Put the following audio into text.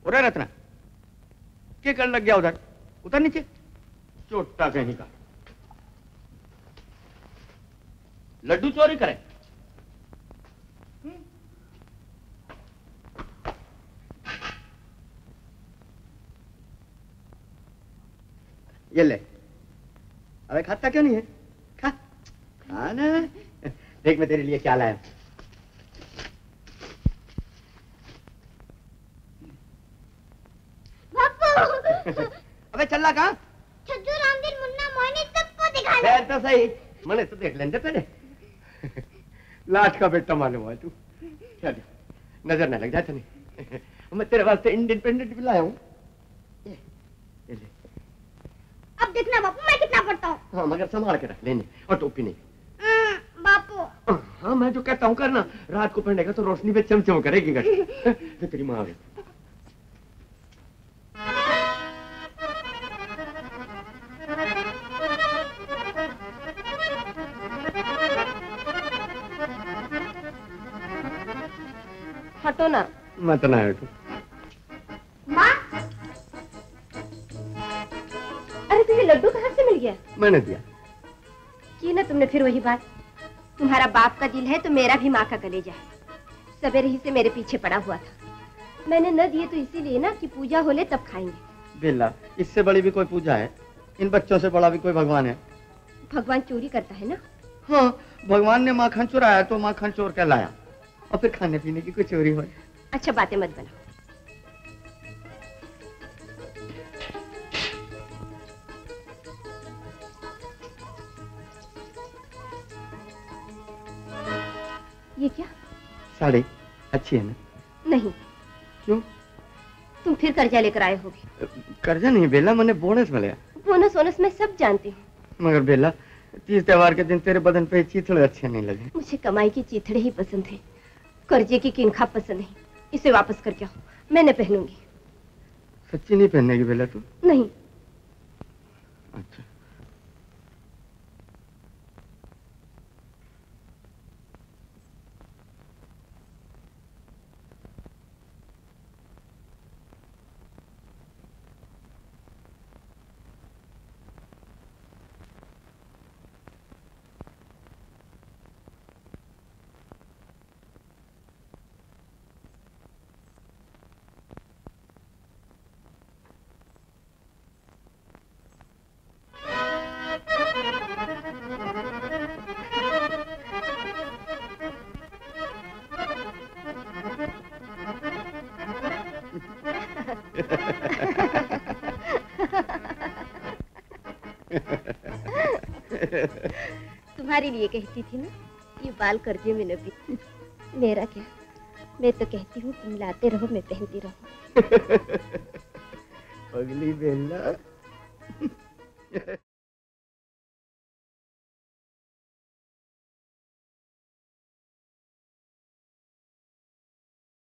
और रत्ना क्या कर लग गया उधर? उतर नीचे, चोटा कहीं का। लड्डू चोरी करे? ये ले। अबे खाता क्यों नहीं है? खा खा ना। देख मैं तेरे लिए क्या लाया। अबे चल कहाँ? छज्जू, रामदीन, मुन्ना, मोहिनी सबको दिखाना। तो सही, मैंने तो देख लेंगे तेरे। लाट का बेटा मालूम है तू। चल नजर न लग जाए तने। मैं तेरे वास्ते इंडिपेंडेंट भी लाया हूँ। ये ले। अब देखना बापू मैं कितना पढ़ता हूँ। हाँ मगर संभाल के रख लेने और टोपी नहीं। बापू। हाँ मैं जो कहता हूँ करना, रात को पहनेगा तो रोशनी पे चमचम करेगी घर। तो तेरी माँ आ गई। हटो ना। मत ना हटो। माँ। अरे तुझे लड्डू कहाँ से मिल गया? मैंने दिया। की ना तुमने फिर वही बात। तुम्हारा बाप का दिल है तो मेरा भी माँ का कलेजा है। सवेरे ही से मेरे पीछे पड़ा हुआ था। मैंने न दिए तो इसीलिए ना कि पूजा हो ले तब खाएंगे। बेला, इससे बड़ी भी कोई पूजा है? इन बच्चों से बड़ा भी कोई भगवान है? भगवान चोरी करता है ना। हाँ, भगवान ने माखन चुराया तो माखन चोर कहलाया। और फिर खाने पीने की कोई चोरी हो? अच्छा बातें मत बनाओ। ये क्या? साड़ी अच्छी है ना? नहीं। क्यों? तुम फिर कर्जा लेकर आए होगे। कर्जा नहीं बेला, मैंने बोनस मिला। बोनस वोनस मैं सब जानती हूँ। मगर बेला, तीज त्योहार के दिन तेरे बदन पे चीथड़े अच्छे नहीं लगे। मुझे कमाई की चीथड़े ही पसंद है, कर्जे की किनखा पसंद नहीं। इसे वापस करके आओ, मैंने पहनूंगी। सच्ची नहीं पहनेगी बेला तू? नहीं। अच्छा। तुम्हारे लिए कहती थी ना, ये बाल कर्जे में न भी। मेरा क्या, मैं तो कहती हूँ तुम लाते रहो मैं पहनती रहूं। पगली बेला।